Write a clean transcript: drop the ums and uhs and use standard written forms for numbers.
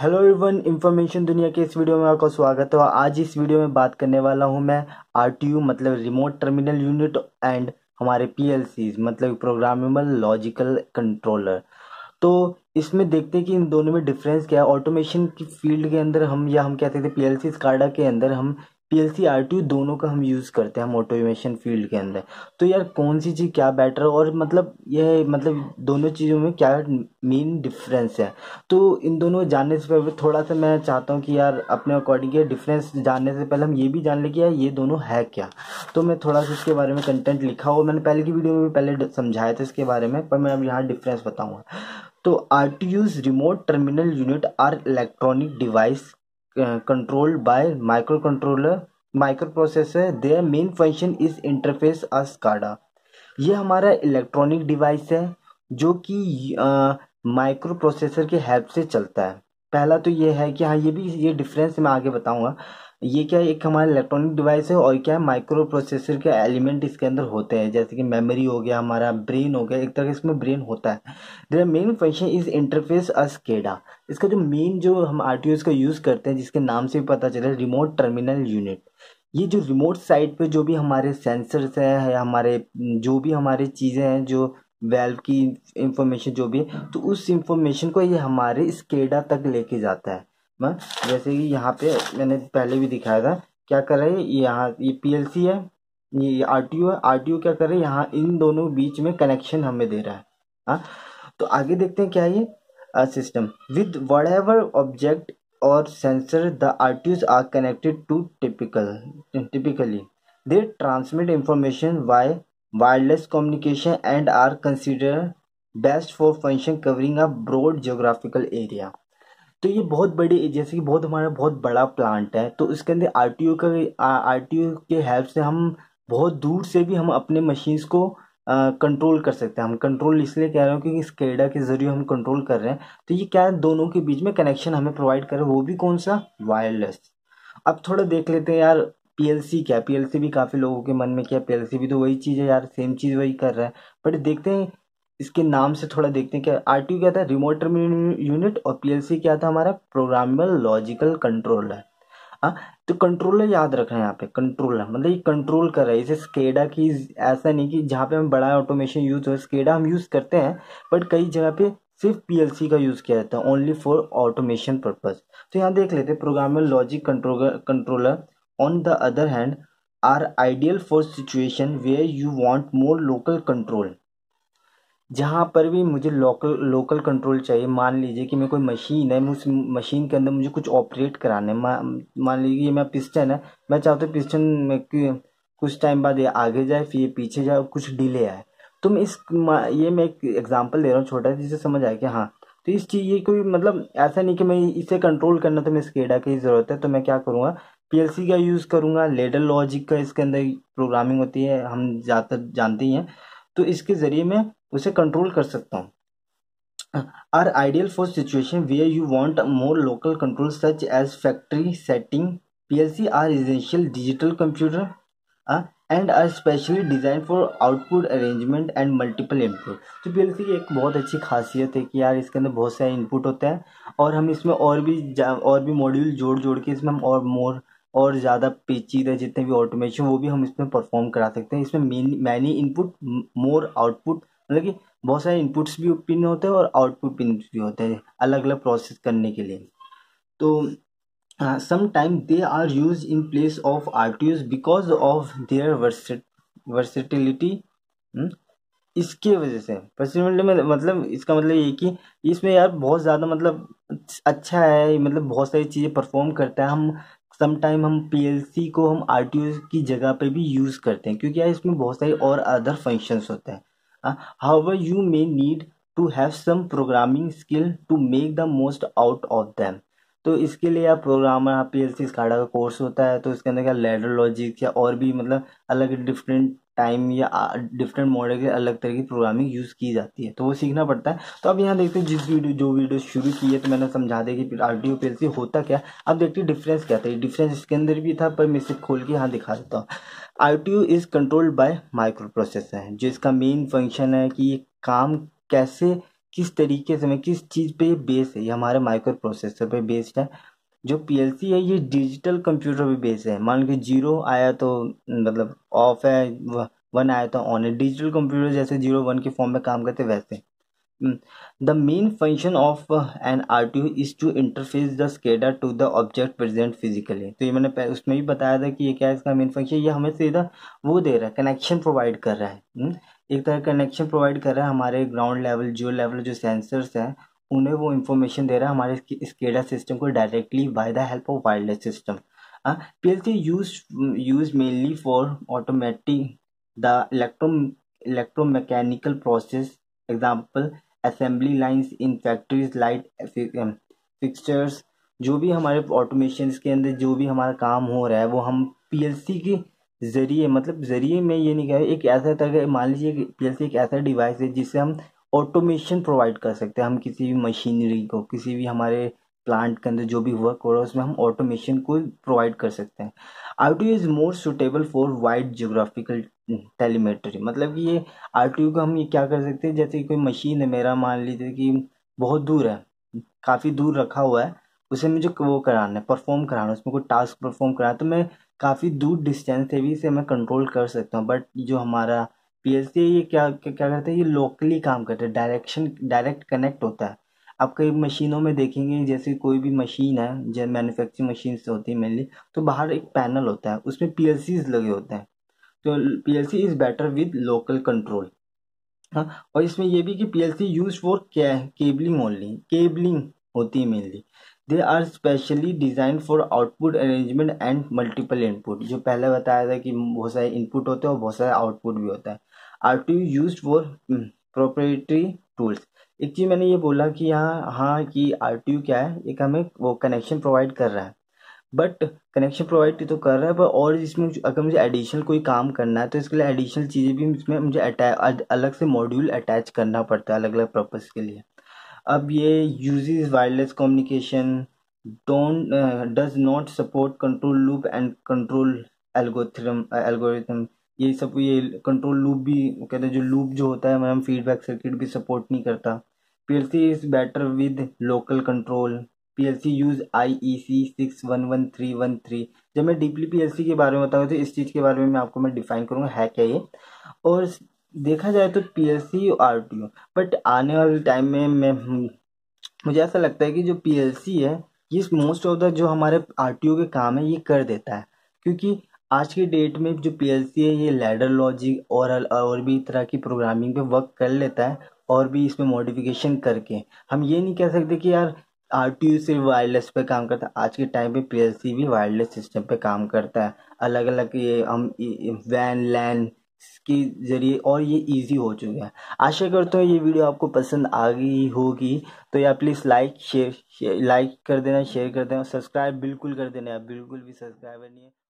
Hello everyone, information दुनिया के इस वीडियो में आपका स्वागत है। और आज इस वीडियो में बात करने वाला हूं मैं आरटीयू मतलब रिमोट टर्मिनल यूनिट एंड हमारे पीएलसीज मतलब प्रोग्रामेबल लॉजिकल कंट्रोलर। तो इसमें देखते हैं कि इन दोनों में डिफरेंस क्या है। ऑटोमेशन की फील्ड के अंदर हम कहते थे पीएलसी स्काडा के अंदर हम पीएलसी आरटीयू दोनों का हम यूज़ करते हैं हम ऑटोमेशन फील्ड के अंदर। तो यार कौन सी चीज़ क्या बेटर और मतलब यह मतलब दोनों चीज़ों में क्या मेन डिफरेंस है। तो इन दोनों जानने से पहले थोड़ा सा मैं चाहता हूँ कि यार अपने अकॉर्डिंग ये डिफरेंस जानने से पहले हम ये भी जान लें कि यार ये दोनों है क्या। तो मैं थोड़ा सा इसके बारे में कंटेंट लिखा हुआ मैंने पहले की वीडियो में भी पहले समझाया था इसके बारे में, पर मैं अब यहाँ डिफरेंस बताऊंगा। तो RTUs remote terminal unit are electronic device controlled by microcontroller microprocessor. Their main function is interface a SCADA. ये हमारा इलेक्ट्रॉनिक डिवाइस है जो कि माइक्रो प्रोसेसर के हेल्प से चलता है। पहला तो ये है कि हाँ, ये डिफरेंस मैं आगे बताऊंगा। ये क्या है, एक हमारा इलेक्ट्रॉनिक डिवाइस है और क्या है माइक्रो प्रोसेसर के एलिमेंट इसके अंदर होते हैं, जैसे कि मेमोरी हो गया, हमारा ब्रेन हो गया, एक तरह का इसमें ब्रेन होता है। Their main function is interface a SCADA। इसका जो मेन जो हम आरटीयूज का यूज करते हैं, जिसके नाम से भी पता चला रिमोट टर्मिनल यूनिट। ये जो रिमोट साइट पे जो भी हमारे सेंसर्स हैं या हमारे जो भी हमारी चीज़ें हैं, जो वेल्व की इंफॉर्मेशन जो भी है, तो उस इंफॉर्मेशन को ये हमारे स्केडा तक लेके जाता है। मैं जैसे कि यहाँ पे मैंने पहले भी दिखाया था, क्या कर रहा है यहाँ, ये पीएलसी है, ये आरटीयू है। आरटीयू क्या कर रहा है, यहाँ इन दोनों बीच में कनेक्शन हमें दे रहा है। हाँ, तो आगे देखते हैं क्या है ये system with whatever object or sensor the RTUs are connected to typically they transmit information via wireless communication and are considered best for function covering a broad geographical area। तो ये बहुत बड़ी, जैसे कि बहुत हमारा बहुत बड़ा प्लांट है, तो इसके अंदर आरटीयू के हेल्प से हम बहुत दूर से भी हम अपने मशीन्स को कंट्रोल कर सकते हैं। हम कंट्रोल इसलिए कह रहे हो क्योंकि स्केडा के जरिए हम कंट्रोल कर रहे हैं। तो ये क्या है, दोनों के बीच में कनेक्शन हमें प्रोवाइड कर रहे हैं, वो भी कौन सा, वायरलेस। अब थोड़ा देख लेते हैं यार पीएलसी क्या है। पीएलसी भी काफी लोगों के मन में क्या, पीएलसी भी तो वही चीज है यार, सेम चीज वही कर रहा है। बट देखते हैं इसके नाम से थोड़ा देखते हैं क्या आरटीयू क्या था, रिमोट टर्मिनल यूनिट, और पीएलसी क्या था हमारा, प्रोग्रामेबल लॉजिकल कंट्रोलर। हाँ, तो कंट्रोलर याद रखना है यहाँ पे, कंट्रोलर मतलब ये कंट्रोल कर रहा है इसे स्केडा की। ऐसा नहीं कि जहाँ पे हम बड़ा ऑटोमेशन यूज हो स्केडा हम यूज करते हैं, बट कई जगह पे सिर्फ पीएलसी का यूज किया जाता है ओनली फॉर ऑटोमेशन पर्पज। तो यहाँ देख लेते हैं programmable logic controller on the other hand are ideal for situation where you want more local control. जहाँ पर भी मुझे लोकल लोकल कंट्रोल चाहिए, मान लीजिए कि मैं कोई मशीन है, मैं उस मशीन के अंदर मुझे कुछ ऑपरेट कराना है। मान लीजिए ये मैं पिस्टन है, मैं चाहता हूँ पिस्टन में कुछ टाइम बाद ये आगे जाए, फिर ये पीछे जाए, कुछ डिले आए। तो मैं ये मैं एक एग्जांपल दे रहा हूँ छोटा सा, जिससे समझ आए कि हाँ। तो इस चीज ये कोई मतलब ऐसा नहीं कि मैं इसे कंट्रोल करना तो मैं स्केडा की जरूरत है, तो मैं क्या करूँगा, पीएलसी का यूज करूंगा। लेडर लॉजिक का इसके अंदर प्रोग्रामिंग होती है, हम ज्यादातर जानते ही हैं। तो इसके जरिए मैं उसे कंट्रोल कर सकता हूँ। Are ideal for situation where you want more local control such as factory setting. PLC are essential digital computer and are specially design for output arrangement and multiple input. तो पीएलसी की एक बहुत अच्छी खासियत है कि यार इसके अंदर बहुत सारे इनपुट होते हैं, और हम इसमें और भी मॉड्यूल जोड़ जोड़ के इसमें हम और ज़्यादा पेचीदा जितने भी ऑटोमेशन वो भी हम इसमें परफॉर्म करा सकते हैं। इसमें मैनी इनपुट मोर आउटपुट, मतलब कि बहुत सारे इनपुट्स भी पिन होते हैं और आउटपुट पिन भी होते हैं अलग अलग प्रोसेस करने के लिए। तो sometimes they are used in place of RTUs because of their versatility। हम्म, इसके वजह से वर्सेटिलिटी में मतलब इसका मतलब ये कि इसमें यार बहुत ज़्यादा मतलब अच्छा है, मतलब बहुत सारी चीज़ें परफॉर्म करता है। हम समटाइम हम पीएलसी को हम आरटीयू की जगह पे भी यूज़ करते हैं, क्योंकि यार इसमें बहुत सारे और अदर फंक्शंस होते हैं। However you may need to have some programming skill to make the most out of them. तो इसके लिए आप प्रोग्रामर पीएलसी स्काडा का कोर्स होता है, तो इसके अंदर क्या लैडर लॉजिक या और भी मतलब अलग डिफरेंट टाइम या डिफरेंट मॉडल के अलग तरह की प्रोग्रामिंग यूज़ की जाती है, तो वो सीखना पड़ता है। तो अब यहाँ देखते हैं जो वीडियो शुरू की है, तो मैंने समझा दिया कि आरटीयू पीएलसी होता क्या। अब देखते हैं डिफरेंस क्या था। डिफरेंस इसके अंदर भी था, पर मैं इसे खोल के यहाँ दिखा देता हूँ। RTU is controlled by microprocessor है, जो इसका मेन फंक्शन है कि ये काम कैसे किस तरीके से किस चीज़ पे बेस है, ये हमारे माइक्रो प्रोसेसर पे बेस्ड है। जो पीएलसी है ये डिजिटल कंप्यूटर पे बेस है। मान लो 0 आया तो मतलब ऑफ है, 1 आया तो ऑन है। डिजिटल कंप्यूटर जैसे 0 1 के फॉर्म में काम करते वैसे। The main function of an RTU is to interface the SCADA to the object present physically. तो ये मैंने उसमें भी बताया था कि ये क्या है, इसका मेन फंक्शन ये हमें सीधा वो दे रहा है, कनेक्शन प्रोवाइड कर रहा है। एक तरह कनेक्शन प्रोवाइड कर रहा है हमारे ग्राउंड लेवल जो सेंसर्स हैं उन्हें वो इंफॉर्मेशन दे रहा है हमारे SCADA सिस्टम को directly by the help of wireless system. PLC use mainly for automatic the electromechanical process, example assembly lines in factories, light fixtures। जो भी हमारे ऑटोमेशन के अंदर जो भी हमारा काम हो रहा है वो हम पीएलसी के जरिए, मतलब जरिए में ये नहीं कह रहे, एक ऐसा तरह मान लीजिए कि पीएलसी एक ऐसा डिवाइस है जिससे हम ऑटोमेशन प्रोवाइड कर सकते हैं। हम किसी भी मशीनरी को, किसी भी हमारे प्लांट के अंदर जो भी वर्क हो रहा है उसमें हम ऑटोमेशन को प्रोवाइड कर सकते हैं। RTU is more suitable for wide geographical telemetry. मतलब कि ये आरटीयू को हम ये क्या कर सकते हैं, जैसे कोई मशीन है मेरा, मान लीजिए कि बहुत दूर है, काफ़ी दूर रखा हुआ है, उसे मुझे वो कराना है, परफॉर्म कराना है, उसमें कोई टास्क परफॉर्म कराना है, तो मैं काफ़ी दूर डिस्टेंस से भी इसे मैं कंट्रोल कर सकता हूँ। बट जो हमारा पीएलसी है ये क्या करता है, ये लोकली काम करता है, डायरेक्ट कनेक्ट होता है। आप कई मशीनों में देखेंगे, जैसे कोई भी मशीन है जो मैन्युफैक्चरिंग मशीन से होती है मेनली, तो बाहर एक पैनल होता है उसमें पीएलसीज लगे होते हैं। तो PLC is better with local control. हाँ, और इसमें ये भी कि PLC use for cabling only, cabling होती है mainly. They are specially design for output arrangement and multiple input. जो पहले बताया था कि बहुत सारे इनपुट होते हैं और बहुत सारे आउटपुट भी होता है। RTU use for proprietary tools. एक चीज मैंने ये बोला कि यहाँ हाँ कि आरटीयू क्या है, एक हमें वो कनेक्शन प्रोवाइड कर रहा है, बट कनेक्शन प्रोवाइड तो कर रहा है, पर और इसमें अगर मुझे एडिशनल कोई काम करना है तो इसके लिए एडिशनल चीज़ें भी इसमें मुझे अलग से मॉड्यूल अटैच करना पड़ता है अलग अलग पर्पज़ के लिए। अब ये uses wireless communication, don't does not support control loop and control algorithm. ये सब, ये कंट्रोल लूप भी कहते हैं, जो लूप जो होता है मतलब फीडबैक सर्किट भी सपोर्ट नहीं करता। PLC is better with local control. PLC use IEC 61113। जब मैं डीपली पीएलसी के बारे में बताऊँ तो इस चीज़ के बारे में आपको मैं डिफाइन करूँगा है क्या ये। और देखा जाए तो पीएलसी और आरटीयू, बट आने वाले टाइम में मुझे ऐसा लगता है कि जो पीएलसी है ये मोस्ट ऑफ द जो हमारे आरटीयू के काम है ये कर देता है। क्योंकि आज की डेट में जो पीएलसी है ये लैडर लॉजिक और भी तरह की प्रोग्रामिंग पे वर्क कर लेता है, और भी इसमें मॉडिफिकेशन करके। हम ये नहीं कह सकते कि यार आरटीयू सिर्फ वायरलेस पे काम करता है। आज के टाइम पे पीएलसी भी वायरलेस सिस्टम पे काम करता है। अलग अलग ये हम वैन लैन के जरिए, और ये इजी हो चुका है। आशा करता हूँ ये वीडियो आपको पसंद आ गई होगी। तो या प्लीज़ लाइक कर देना, शेयर कर देना, सब्सक्राइब बिल्कुल कर देना। आप बिल्कुल भी सब्सक्राइबर नहीं है।